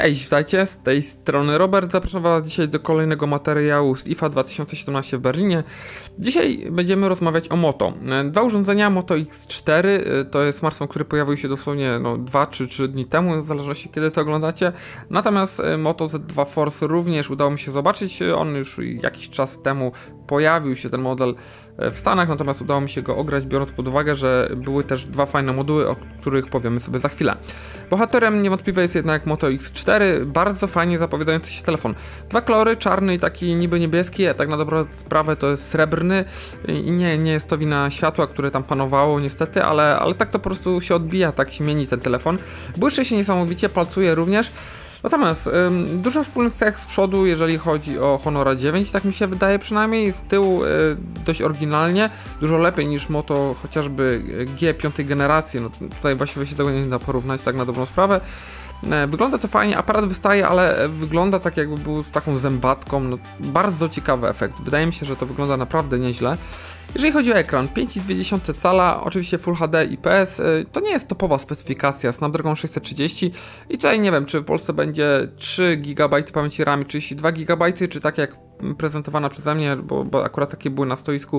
Cześć, witajcie, z tej strony Robert. Zapraszam Was dzisiaj do kolejnego materiału z IFA 2017 w Berlinie. Dzisiaj będziemy rozmawiać o Moto. Dwa urządzenia, Moto X4, to jest smartfon, który pojawił się dosłownie 2 czy 3 dni temu, w zależności kiedy to oglądacie. Natomiast Moto Z2 Force również udało mi się zobaczyć, on już jakiś czas temu pojawił się ten model w Stanach, natomiast udało mi się go ograć, biorąc pod uwagę, że były też dwa fajne moduły, o których powiemy sobie za chwilę. Bohaterem niewątpliwie jest jednak Moto X4, bardzo fajnie zapowiadający się telefon. Dwa kolory, czarny i taki niby niebieski, a tak na dobrą sprawę to jest srebrny i nie jest to wina światła, które tam panowało niestety, ale tak to po prostu się odbija, tak się mieni ten telefon. Błyszczy się niesamowicie, palcuje również. Natomiast dużo wspólnych cech z przodu, jeżeli chodzi o Honora 9, tak mi się wydaje przynajmniej, z tyłu dość oryginalnie, dużo lepiej niż Moto chociażby G5 generacji, no tutaj właściwie się tego nie da porównać tak na dobrą sprawę. Wygląda to fajnie, aparat wystaje, ale wygląda tak jakby był z taką zębatką, no, bardzo ciekawy efekt, wydaje mi się, że to wygląda naprawdę nieźle. Jeżeli chodzi o ekran, 5,2 cala, oczywiście Full HD IPS, to nie jest topowa specyfikacja, Snapdragon 630 i tutaj nie wiem, czy w Polsce będzie 3 GB pamięci RAM, 32 GB, czy tak jak prezentowana przeze mnie, bo akurat takie były na stoisku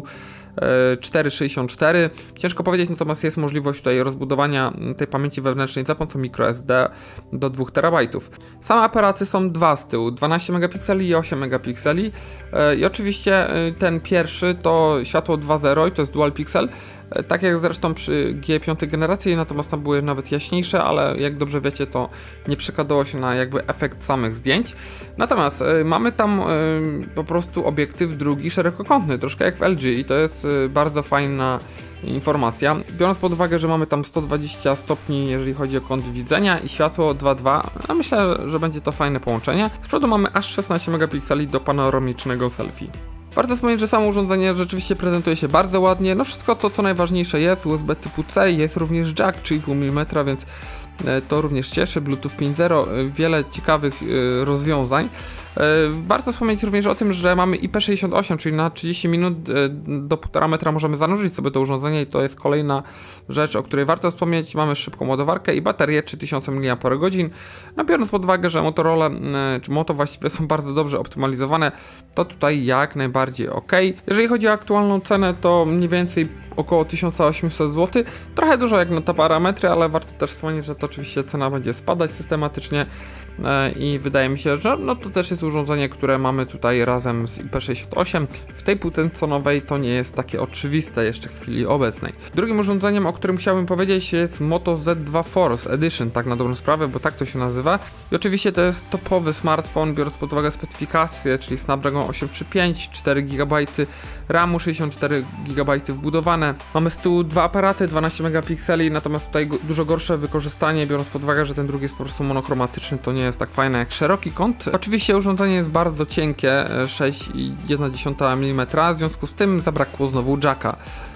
4,64. Ciężko powiedzieć, natomiast jest możliwość tutaj rozbudowania tej pamięci wewnętrznej za pomocą microSD do 2 TB. Same aparaty są dwa z tyłu, 12 megapikseli i 8 megapikseli i oczywiście ten pierwszy to światło 2.0 i to jest dual pixel, tak jak zresztą przy G5 generacji, natomiast tam były nawet jaśniejsze, ale jak dobrze wiecie, to nie przekładało się na jakby efekt samych zdjęć. Natomiast mamy tam po prostu obiektyw drugi szerokokątny, troszkę jak w LG i to jest bardzo fajna informacja. Biorąc pod uwagę, że mamy tam 120 stopni, jeżeli chodzi o kąt widzenia i światło 2.2, no myślę, że będzie to fajne połączenie. Z przodu mamy aż 16 megapikseli do panoramicznego selfie. Warto wspomnieć, że samo urządzenie rzeczywiście prezentuje się bardzo ładnie, no wszystko to co najważniejsze jest, USB typu C, jest również jack 3,5 mm, więc to również cieszy, Bluetooth 5.0, wiele ciekawych rozwiązań. Warto wspomnieć również o tym, że mamy IP68, czyli na 30 minut do 1,5 metra możemy zanurzyć sobie to urządzenie i to jest kolejna rzecz, o której warto wspomnieć. Mamy szybką ładowarkę i baterię 3000 mAh. No biorąc pod uwagę, że Motorola czy Moto właściwie są bardzo dobrze optymalizowane, to tutaj jak najbardziej ok. Jeżeli chodzi o aktualną cenę, to mniej więcej około 1800 zł. Trochę dużo jak na te parametry, ale warto też wspomnieć, że to oczywiście cena będzie spadać systematycznie i wydaje mi się, że no to też jest urządzenie, które mamy tutaj razem z IP68. W tej półce cenowej to nie jest takie oczywiste jeszcze w chwili obecnej. Drugim urządzeniem, o którym chciałbym powiedzieć, jest Moto Z2 Force Edition, tak na dobrą sprawę, bo tak to się nazywa. I oczywiście to jest topowy smartfon, biorąc pod uwagę specyfikację, czyli Snapdragon 835, 4 GB RAMu, 64 GB wbudowane. Mamy z tyłu dwa aparaty, 12 megapikseli, natomiast tutaj dużo gorsze wykorzystanie, biorąc pod uwagę, że ten drugi jest po prostu monochromatyczny, to nie jest tak fajne jak szeroki kąt. Oczywiście urządzenie jest bardzo cienkie, 6,1 mm, w związku z tym zabrakło znowu jacka.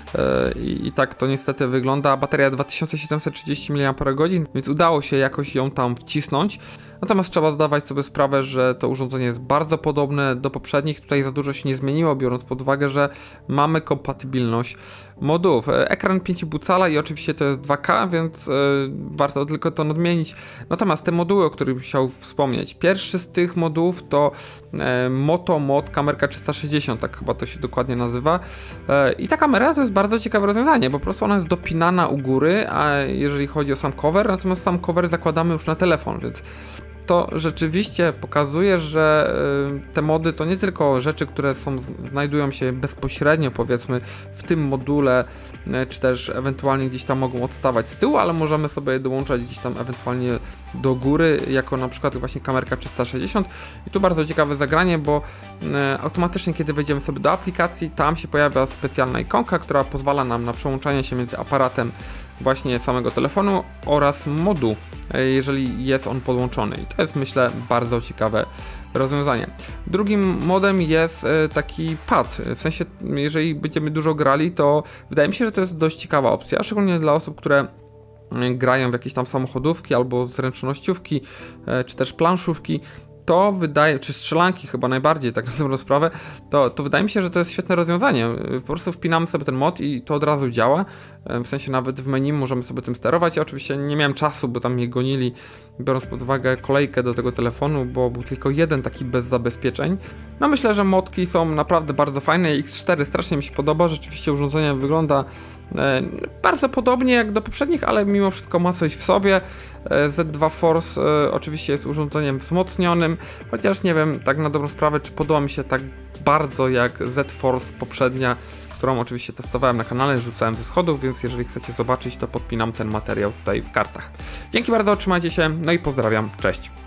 I tak to niestety wygląda. Bateria 2730 mAh, więc udało się jakoś ją tam wcisnąć. Natomiast trzeba zdawać sobie sprawę, że to urządzenie jest bardzo podobne do poprzednich. Tutaj za dużo się nie zmieniło, biorąc pod uwagę, że mamy kompatybilność modułów. Ekran 5,5 cala i oczywiście to jest 2K, więc warto tylko to nadmienić. Natomiast te moduły, o których chciał wspomnieć. Pierwszy z tych modułów to Moto Mod kamerka 360, tak chyba to się dokładnie nazywa. I ta kamera to jest bardzo ciekawe rozwiązanie, bo po prostu ona jest dopinana u góry, a jeżeli chodzi o sam cover, natomiast sam cover zakładamy już na telefon, więc to rzeczywiście pokazuje, że te mody to nie tylko rzeczy, które znajdują się bezpośrednio powiedzmy w tym module, czy też ewentualnie gdzieś tam mogą odstawać z tyłu, ale możemy sobie je dołączać gdzieś tam ewentualnie do góry, jako na przykład właśnie kamerka 360 i tu bardzo ciekawe zagranie, bo automatycznie kiedy wejdziemy sobie do aplikacji, tam się pojawia specjalna ikonka, która pozwala nam na przełączanie się między aparatem właśnie samego telefonu oraz modu, jeżeli jest on podłączony i to jest myślę bardzo ciekawe rozwiązanie. Drugim modem jest taki pad, w sensie jeżeli będziemy dużo grali, to wydaje mi się, że to jest dość ciekawa opcja, szczególnie dla osób, które grają w jakieś tam samochodówki albo zręcznościówki, czy też planszówki. to wydaje, czy strzelanki chyba najbardziej, tak na dobrą sprawę, to wydaje mi się, że to jest świetne rozwiązanie. Po prostu wpinamy sobie ten mod i to od razu działa. W sensie nawet w menu możemy sobie tym sterować. Ja oczywiście nie miałem czasu, bo tam mnie gonili, biorąc pod uwagę kolejkę do tego telefonu, bo był tylko jeden taki bez zabezpieczeń. No myślę, że modki są naprawdę bardzo fajne. X4 strasznie mi się podoba, rzeczywiście urządzenie wygląda bardzo podobnie jak do poprzednich, ale mimo wszystko ma coś w sobie. Z2 Force oczywiście jest urządzeniem wzmocnionym, chociaż nie wiem tak na dobrą sprawę, czy podoba mi się tak bardzo jak Z Force poprzednia, którą oczywiście testowałem na kanale, rzucałem ze schodów, więc jeżeli chcecie zobaczyć, to podpinam ten materiał tutaj w kartach. Dzięki bardzo, trzymajcie się, no i pozdrawiam, cześć!